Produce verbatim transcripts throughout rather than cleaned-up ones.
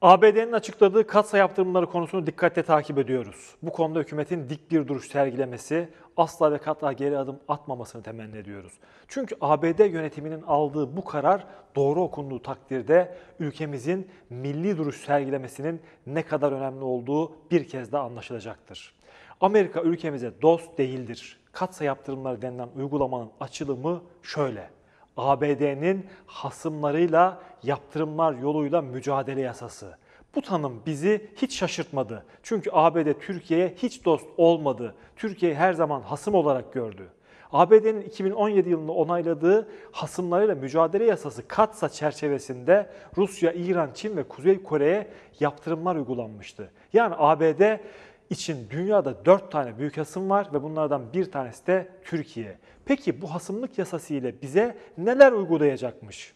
A B D'nin açıkladığı katsayı yaptırımları konusunu dikkatle takip ediyoruz. Bu konuda hükümetin dik bir duruş sergilemesi, asla ve kata geri adım atmamasını temenni ediyoruz. Çünkü A B D yönetiminin aldığı bu karar doğru okunduğu takdirde ülkemizin milli duruş sergilemesinin ne kadar önemli olduğu bir kez daha anlaşılacaktır. Amerika ülkemize dost değildir. Katsayı yaptırımları denilen uygulamanın açılımı şöyle: A B D'nin hasımlarıyla yaptırımlar yoluyla mücadele yasası. Bu tanım bizi hiç şaşırtmadı. Çünkü A B D Türkiye'ye hiç dost olmadı. Türkiye'yi her zaman hasım olarak gördü. A B D'nin iki bin on yedi yılında onayladığı hasımlarıyla mücadele yasası Katsa çerçevesinde Rusya, İran, Çin ve Kuzey Kore'ye yaptırımlar uygulanmıştı. Yani A B D için dünyada dört tane büyük hasım var ve bunlardan bir tanesi de Türkiye. Peki bu hasımlık yasası ile bize neler uygulayacakmış?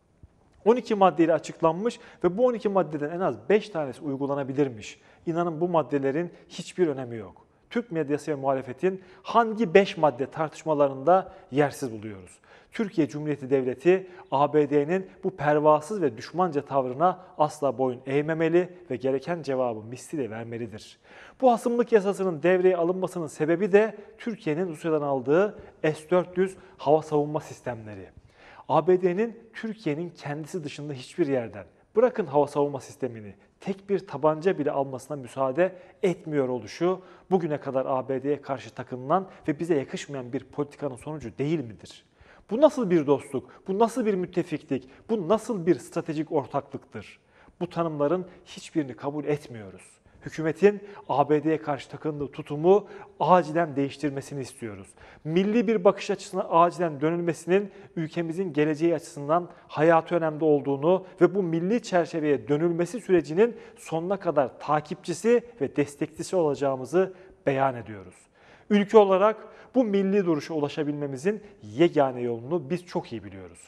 on iki maddeyle açıklanmış ve bu on iki maddeden en az beş tanesi uygulanabilirmiş. İnanın bu maddelerin hiçbir önemi yok. Türk medyası ve muhalefetin hangi beş madde tartışmalarında yersiz buluyoruz. Türkiye Cumhuriyeti Devleti A B D'nin bu pervasız ve düşmanca tavrına asla boyun eğmemeli ve gereken cevabı misliyle vermelidir. Bu hasımlık yasasının devreye alınmasının sebebi de Türkiye'nin Rusya'dan aldığı S dört yüz hava savunma sistemleri. A B D'nin Türkiye'nin kendisi dışında hiçbir yerden, bırakın hava savunma sistemini, tek bir tabanca bile almasına müsaade etmiyor oluşu bugüne kadar A B D'ye karşı takınılan ve bize yakışmayan bir politikanın sonucu değil midir? Bu nasıl bir dostluk, bu nasıl bir müttefiklik, bu nasıl bir stratejik ortaklıktır? Bu tanımların hiçbirini kabul etmiyoruz. Hükümetin A B D'ye karşı takındığı tutumu acilen değiştirmesini istiyoruz. Milli bir bakış açısına acilen dönülmesinin ülkemizin geleceği açısından hayati önemli olduğunu ve bu milli çerçeveye dönülmesi sürecinin sonuna kadar takipçisi ve destekçisi olacağımızı beyan ediyoruz. Ülke olarak bu milli duruşa ulaşabilmemizin yegane yolunu biz çok iyi biliyoruz.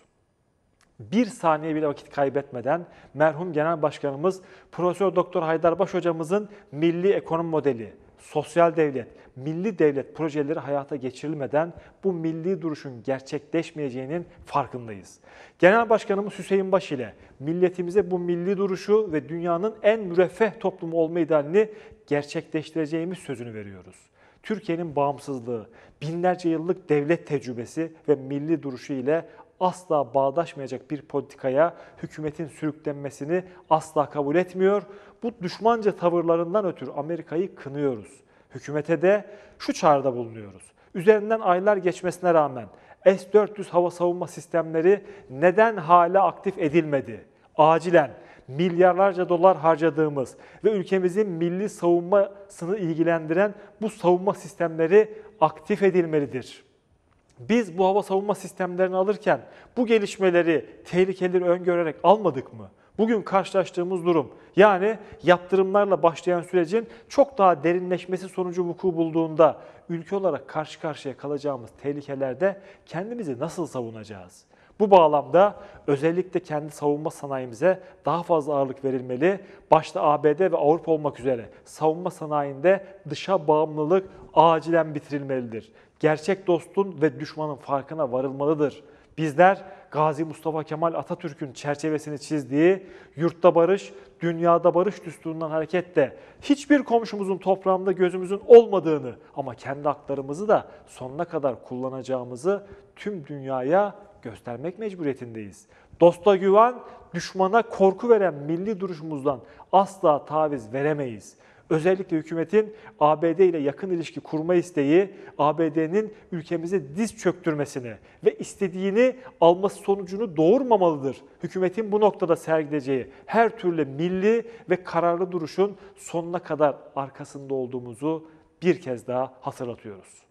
Bir saniye bile vakit kaybetmeden merhum Genel Başkanımız Profesör Doktor Haydarbaş hocamızın milli ekonomi modeli, sosyal devlet, milli devlet projeleri hayata geçirilmeden bu milli duruşun gerçekleşmeyeceğinin farkındayız. Genel Başkanımız Hüseyin Baş ile milletimize bu milli duruşu ve dünyanın en müreffeh toplumu olma idealini gerçekleştireceğimiz sözünü veriyoruz. Türkiye'nin bağımsızlığı, binlerce yıllık devlet tecrübesi ve milli duruşu ile asla bağdaşmayacak bir politikaya hükümetin sürüklenmesini asla kabul etmiyor. Bu düşmanca tavırlarından ötürü Amerika'yı kınıyoruz. Hükümete de şu çağrıda bulunuyoruz. Üzerinden aylar geçmesine rağmen S dört yüz hava savunma sistemleri neden hala aktif edilmedi? Acilen milyarlarca dolar harcadığımız ve ülkemizin milli savunmasını ilgilendiren bu savunma sistemleri aktif edilmelidir. Biz bu hava savunma sistemlerini alırken bu gelişmeleri, tehlikeleri öngörerek almadık mı? Bugün karşılaştığımız durum, yani yaptırımlarla başlayan sürecin çok daha derinleşmesi sonucu vuku bulduğunda ülke olarak karşı karşıya kalacağımız tehlikelerde kendimizi nasıl savunacağız? Bu bağlamda özellikle kendi savunma sanayimize daha fazla ağırlık verilmeli. Başta A B D ve Avrupa olmak üzere savunma sanayinde dışa bağımlılık acilen bitirilmelidir. Gerçek dostun ve düşmanın farkına varılmalıdır. Bizler Gazi Mustafa Kemal Atatürk'ün çerçevesini çizdiği yurtta barış, dünyada barış düsturundan hareketle hiçbir komşumuzun toprağında gözümüzün olmadığını ama kendi haklarımızı da sonuna kadar kullanacağımızı tüm dünyaya göstermek mecburiyetindeyiz. Dosta güven, düşmana korku veren milli duruşumuzdan asla taviz veremeyiz. Özellikle hükümetin A B D ile yakın ilişki kurma isteği, A B D'nin ülkemize diz çöktürmesini ve istediğini alması sonucunu doğurmamalıdır. Hükümetin bu noktada sergileyeceği her türlü milli ve kararlı duruşun sonuna kadar arkasında olduğumuzu bir kez daha hatırlatıyoruz.